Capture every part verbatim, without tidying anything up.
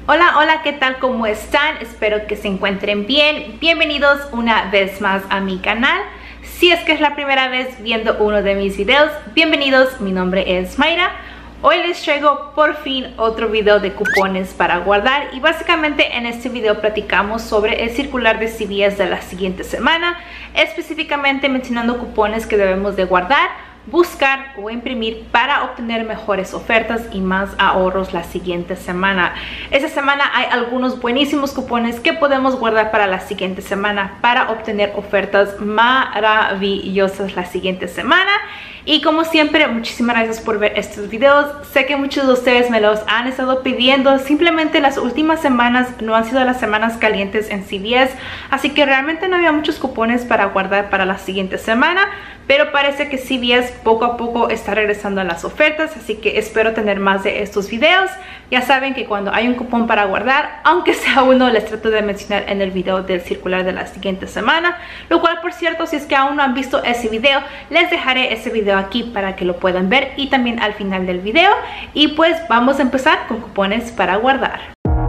Hola, hola, ¿qué tal? ¿Cómo están? Espero que se encuentren bien. Bienvenidos una vez más a mi canal. Si es que es la primera vez viendo uno de mis videos, bienvenidos. Mi nombre es Mayra. Hoy les traigo por fin otro video de cupones para guardar y básicamente en este video platicamos sobre el circular de C V S de la siguiente semana, específicamente mencionando cupones que debemos de guardar, buscar o imprimir para obtener mejores ofertas y más ahorros la siguiente semana. Esta semana hay algunos buenísimos cupones que podemos guardar para la siguiente semana para obtener ofertas maravillosas la siguiente semana. Y como siempre, muchísimas gracias por ver estos videos. Sé que muchos de ustedes me los han estado pidiendo. Simplemente las últimas semanas no han sido las semanas calientes en C V S, así que realmente no había muchos cupones para guardar para la siguiente semana, pero parece que C V S poco a poco está regresando a las ofertas, así que espero tener más de estos videos. Ya saben que cuando hay un cupón para guardar, aunque sea uno, les trato de mencionar en el video del circular de la siguiente semana, lo cual, por cierto, si es que aún no han visto ese video, les dejaré ese video aquí para que lo puedan ver y también al final del video. Y pues vamos a empezar con cupones para guardar.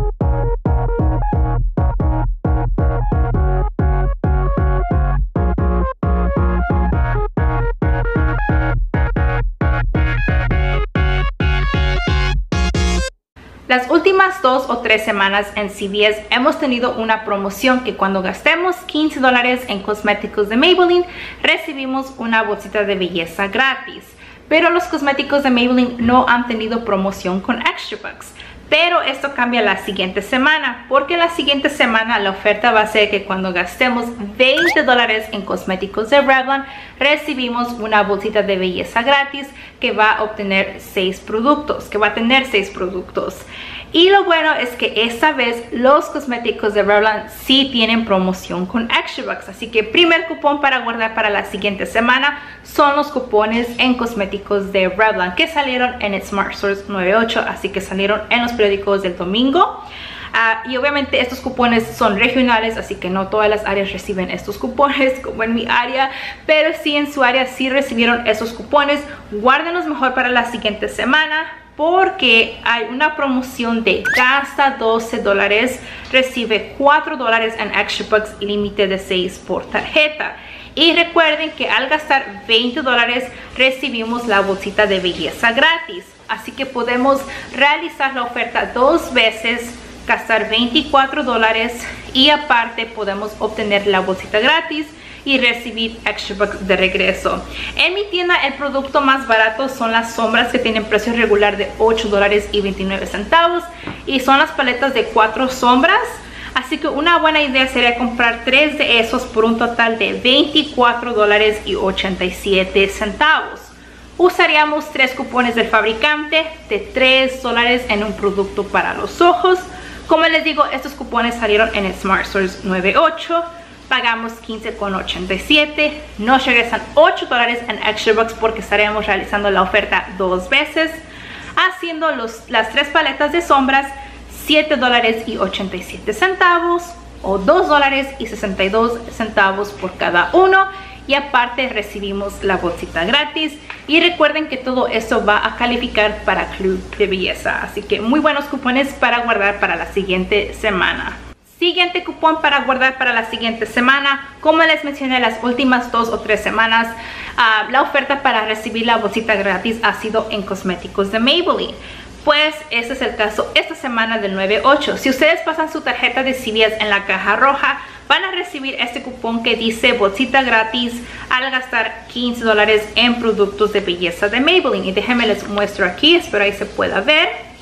Las últimas dos o tres semanas en C V S hemos tenido una promoción que cuando gastemos quince dólares en cosméticos de Maybelline, recibimos una bolsita de belleza gratis. Pero los cosméticos de Maybelline no han tenido promoción con Extra Bucks. Pero esto cambia la siguiente semana, porque la siguiente semana la oferta va a ser que cuando gastemos veinte dólares en cosméticos de Revlon, recibimos una bolsita de belleza gratis que va a obtener seis productos, que va a tener seis productos. Y lo bueno es que esta vez los cosméticos de Revlon sí tienen promoción con Extra Bucks. Así que primer cupón para guardar para la siguiente semana son los cupones en cosméticos de Revlon que salieron en el Smart Source nueve ocho, así que salieron en los periódicos del domingo. Uh, y obviamente estos cupones son regionales, así que no todas las áreas reciben estos cupones como en mi área, pero sí en su área sí recibieron esos cupones. Guárdenlos mejor para la siguiente semana, porque hay una promoción de gasta doce dólares, recibe cuatro dólares en Extra Bucks y límite de seis por tarjeta. Y recuerden que al gastar veinte dólares recibimos la bolsita de belleza gratis. Así que podemos realizar la oferta dos veces, gastar veinticuatro dólares y aparte podemos obtener la bolsita gratis y recibir Extra Bucks de regreso. En mi tienda el producto más barato son las sombras que tienen precio regular de ocho dólares y veintinueve centavos y son las paletas de cuatro sombras. Así que una buena idea sería comprar tres de esos por un total de veinticuatro dólares y ochenta y siete centavos. Usaríamos tres cupones del fabricante de tres dólares en un producto para los ojos. Como les digo, estos cupones salieron en el Smart Source nueve ocho. Pagamos quince con ochenta y siete, nos regresan ocho dólares en Extra Bucks porque estaremos realizando la oferta dos veces, haciendo los, las tres paletas de sombras siete dólares y ochenta y siete centavos o dos dólares y sesenta y dos centavos por cada uno, y aparte recibimos la bolsita gratis. Y recuerden que todo esto va a calificar para Club de Belleza, así que muy buenos cupones para guardar para la siguiente semana. Siguiente cupón para guardar para la siguiente semana. Como les mencioné las últimas dos o tres semanas, uh, la oferta para recibir la bolsita gratis ha sido en cosméticos de Maybelline. Pues ese es el caso esta semana del nueve ocho. Si ustedes pasan su tarjeta de C V S en la caja roja, van a recibir este cupón que dice bolsita gratis al gastar quince dólares en productos de belleza de Maybelline. Y déjenme les muestro aquí, espero ahí se pueda ver.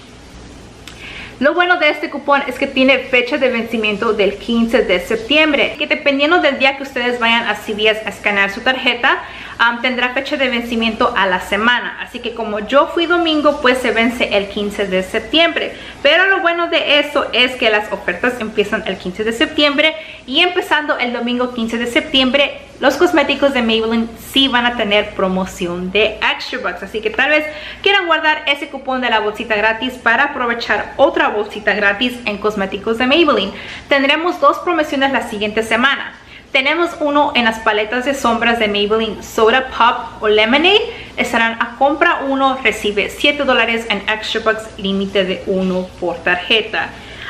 Lo bueno de este cupón es que tiene fecha de vencimiento del quince de septiembre, que dependiendo del día que ustedes vayan a C V S a escanear su tarjeta, um, tendrá fecha de vencimiento a la semana. Así que como yo fui domingo, pues se vence el quince de septiembre. Pero lo bueno de eso es que las ofertas empiezan el quince de septiembre y empezando el domingo quince de septiembre, los cosméticos de Maybelline sí van a tener promoción de Extra Bucks. Así que tal vez quieran guardar ese cupón de la bolsita gratis para aprovechar otra bolsita gratis en cosméticos de Maybelline. Tendremos dos promociones la siguiente semana. Tenemos uno en las paletas de sombras de Maybelline Soda Pop o Lemonade. Estarán a compra uno, recibe siete dólares en Extra Bucks, límite de uno por tarjeta.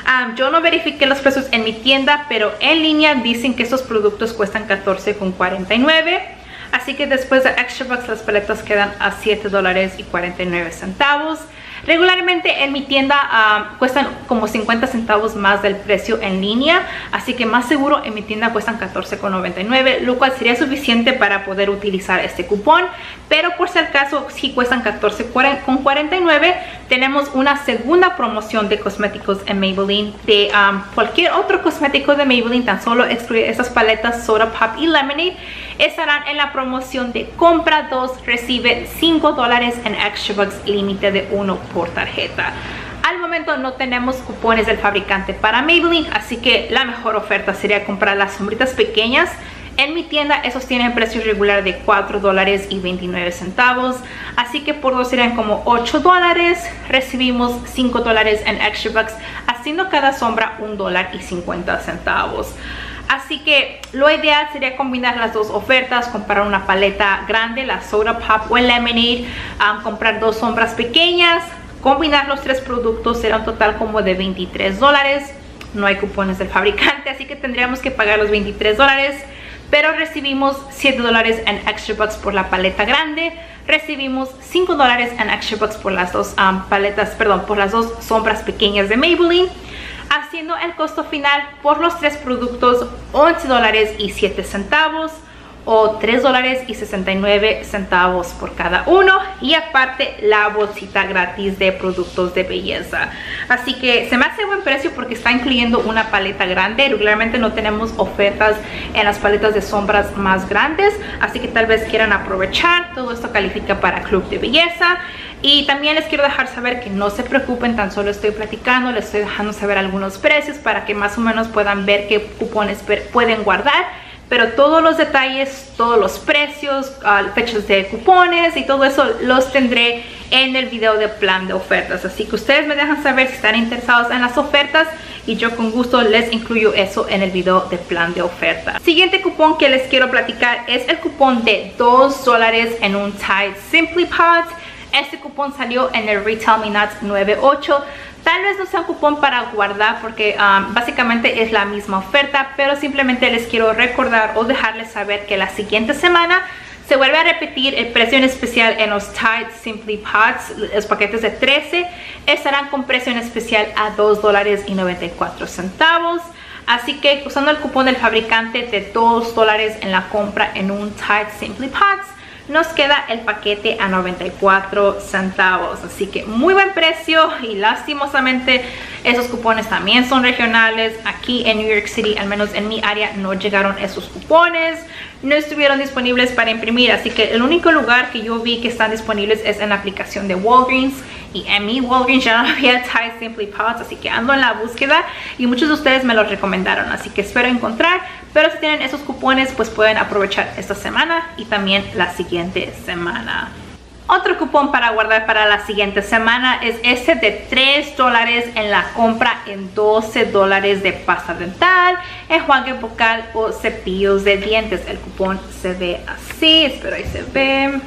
Um, yo no verifiqué los precios en mi tienda, pero en línea dicen que estos productos cuestan catorce con cuarenta y nueve. Así que después de Extra Bucks las paletas quedan a siete dólares y cuarenta y nueve centavos. Regularmente en mi tienda um, cuestan como cincuenta centavos más del precio en línea, así que más seguro en mi tienda cuestan catorce con noventa y nueve, lo cual sería suficiente para poder utilizar este cupón. Pero por si acaso si cuestan catorce con cuarenta y nueve, tenemos una segunda promoción de cosméticos en Maybelline. De um, cualquier otro cosmético de Maybelline, tan solo excluir estas paletas Soda Pop y Lemonade, estarán en la promoción de compra dos, recibe cinco dólares en Extra Bucks, límite de uno por tarjeta. Al momento no tenemos cupones del fabricante para Maybelline, así que la mejor oferta sería comprar las sombritas pequeñas. En mi tienda esos tienen precio regular de cuatro dólares y veintinueve centavos, así que por dos serían como ocho dólares. Recibimos cinco dólares en Extra Bucks, haciendo cada sombra un dólar y cincuenta centavos. Así que lo ideal sería combinar las dos ofertas, comprar una paleta grande, la Soda Pop o el Lemonade, um, comprar dos sombras pequeñas, combinar los tres productos, será un total como de veintitrés dólares. No hay cupones del fabricante, así que tendríamos que pagar los veintitrés dólares, pero recibimos siete dólares en Extra Bucks por la paleta grande, recibimos cinco dólares en Extra Bucks por las dos um, paletas, perdón, por las dos sombras pequeñas de Maybelline, haciendo el costo final por los tres productos once dólares y siete centavos o tres dólares y sesenta y nueve centavos por cada uno, y aparte la bolsita gratis de productos de belleza. Así que se me hace buen precio porque está incluyendo una paleta grande. Regularmente no tenemos ofertas en las paletas de sombras más grandes, así que tal vez quieran aprovechar. Todo esto califica para Club de Belleza. Y también les quiero dejar saber que no se preocupen, tan solo estoy platicando, les estoy dejando saber algunos precios para que más o menos puedan ver qué cupones pueden guardar. Pero todos los detalles, todos los precios, uh, fechas de cupones y todo eso los tendré en el video de plan de ofertas. Así que ustedes me dejan saber si están interesados en las ofertas y yo con gusto les incluyo eso en el video de plan de ofertas. Siguiente cupón que les quiero platicar es el cupón de dos dólares en un Tide Simply Pods. Este cupón salió en el Retail Me Not nueve ocho. Tal vez no sea un cupón para guardar porque um, básicamente es la misma oferta, pero simplemente les quiero recordar o dejarles saber que la siguiente semana se vuelve a repetir el precio en especial en los Tide Simply Pods. Los paquetes de trece estarán con precio en especial a dos dólares y noventa y cuatro centavos. Así que usando el cupón del fabricante de dos dólares en la compra en un Tide Simply Pods, nos queda el paquete a noventa y cuatro centavos. Así que muy buen precio, y lastimosamente esos cupones también son regionales. Aquí en New York City, al menos en mi área, no llegaron esos cupones, no estuvieron disponibles para imprimir, así que el único lugar que yo vi que están disponibles es en la aplicación de Walgreens, y en mi Walgreens ya no había Tide Simply Pods, así que ando en la búsqueda y muchos de ustedes me los recomendaron, así que espero encontrar. Pero si tienen esos cupones, pues pueden aprovechar esta semana y también la siguiente semana. Otro cupón para guardar para la siguiente semana es este de tres dólares en la compra en doce dólares de pasta dental, enjuague bucal o cepillos de dientes. El cupón se ve así, espero ahí se ve.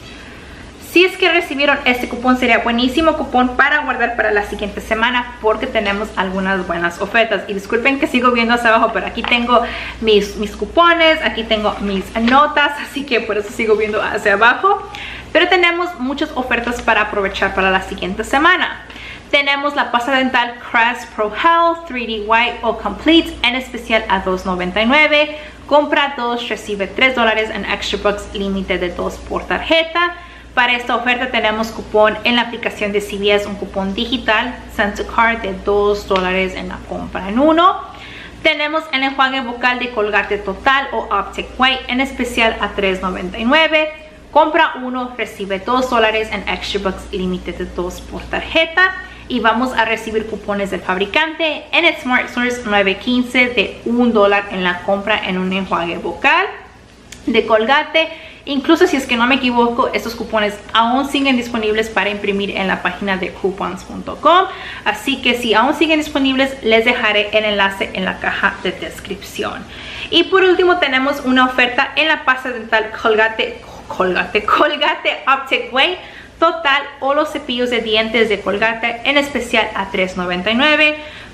Si es que recibieron este cupón, sería buenísimo cupón para guardar para la siguiente semana porque tenemos algunas buenas ofertas. Y disculpen que sigo viendo hacia abajo, pero aquí tengo mis, mis cupones, aquí tengo mis notas, así que por eso sigo viendo hacia abajo. Pero tenemos muchas ofertas para aprovechar para la siguiente semana. Tenemos la pasta dental Crest Pro Health tres D White o Complete en especial a dos noventa y nueve. Compra dos, recibe tres dólares en Extra Bucks, límite de dos por tarjeta. Para esta oferta tenemos cupón en la aplicación de C V S, un cupón digital, Send to Card de dos dólares en la compra en uno. Tenemos el enjuague bucal de Colgate Total o Optic White en especial a tres noventa y nueve. Compra uno, recibe dos dólares en Extra Bucks, límite de dos por tarjeta. Y vamos a recibir cupones del fabricante en el Smart Source nueve quince de un dólar en la compra en un enjuague bucal de Colgate. Incluso si es que no me equivoco, estos cupones aún siguen disponibles para imprimir en la página de coupons punto com. Así que si aún siguen disponibles, les dejaré el enlace en la caja de descripción. Y por último tenemos una oferta en la pasta dental Colgate, Colgate, Colgate Optic White Total o los cepillos de dientes de Colgate en especial a tres noventa y nueve.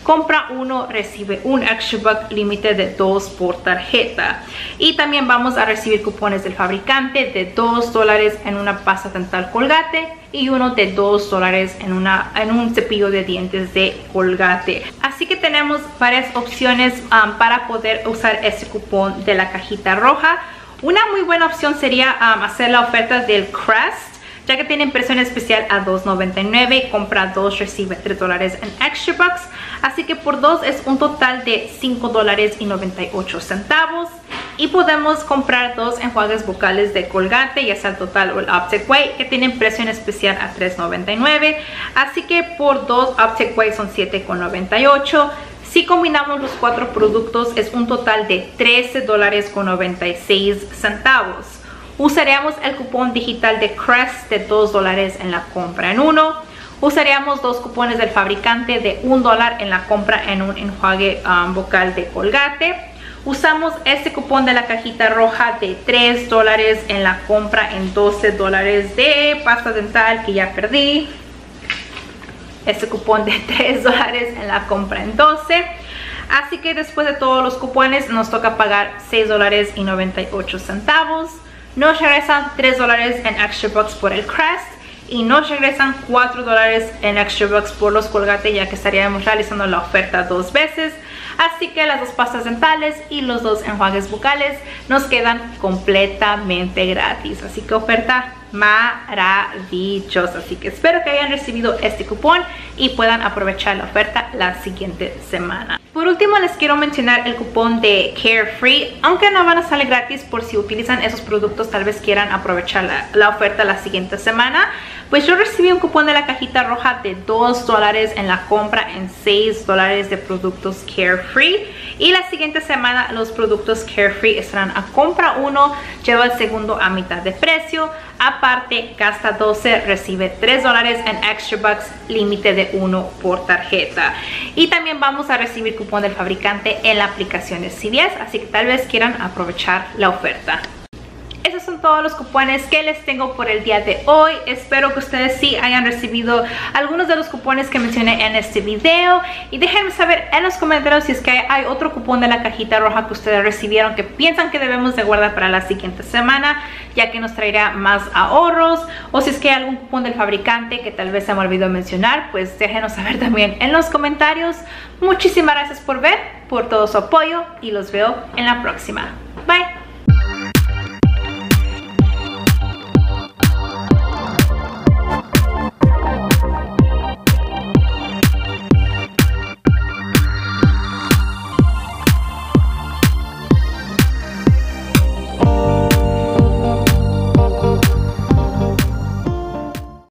compra uno, recibe un extra buck, límite de dos por tarjeta. Y también vamos a recibir cupones del fabricante de dos dólares en una pasta dental Colgate y uno de dos dólares en, una, en un cepillo de dientes de Colgate. Así que tenemos varias opciones um, para poder usar este cupón de la cajita roja. Una muy buena opción sería um, hacer la oferta del Crest, ya que tiene impresión especial a dos noventa y nueve, compra dos, recibe tres dólares en extra bucks. Así que por dos es un total de cinco dólares y noventa y ocho centavos. Y podemos comprar dos enjuagues bucales de Colgate, ya sea el Total o el Optic White, que tiene impresión especial a tres noventa y nueve. Así que por dos Optic White son siete noventa y ocho. Si combinamos los cuatro productos es un total de trece dólares con noventa y seis centavos. Usaríamos el cupón digital de Crest de dos dólares en la compra en uno. Usaríamos dos cupones del fabricante de un dólar en la compra en un enjuague um, bucal de Colgate. Usamos este cupón de la cajita roja de tres dólares en la compra en doce dólares de pasta dental que ya perdí. Este cupón de tres dólares en la compra en doce. Así que después de todos los cupones nos toca pagar seis dólares y noventa y ocho centavos. Nos regresan tres dólares en extra bucks por el Crest y nos regresan cuatro dólares en extra bucks por los Colgate, ya que estaríamos realizando la oferta dos veces. Así que las dos pastas dentales y los dos enjuagues bucales nos quedan completamente gratis. Así que oferta maravillosa. Así que espero que hayan recibido este cupón y puedan aprovechar la oferta la siguiente semana. Por último les quiero mencionar el cupón de Carefree. Aunque no van a salir gratis, por si utilizan esos productos tal vez quieran aprovechar la, la oferta la siguiente semana. Pues yo recibí un cupón de la cajita roja de dos dólares en la compra en seis dólares de productos Carefree. Y la siguiente semana los productos Carefree estarán a compra uno, lleva el segundo a mitad de precio. Aparte, gasta doce, recibe tres dólares en extra bucks, límite de uno por tarjeta. Y también vamos a recibir cupón del fabricante en la aplicación de C V S, así que tal vez quieran aprovechar la oferta. Esos son todos los cupones que les tengo por el día de hoy. Espero que ustedes sí hayan recibido algunos de los cupones que mencioné en este video. Y déjenme saber en los comentarios si es que hay otro cupón de la cajita roja que ustedes recibieron que piensan que debemos de guardar para la siguiente semana, ya que nos traerá más ahorros. O si es que hay algún cupón del fabricante que tal vez se me olvidó mencionar, pues déjenos saber también en los comentarios. Muchísimas gracias por ver, por todo su apoyo y los veo en la próxima. Bye.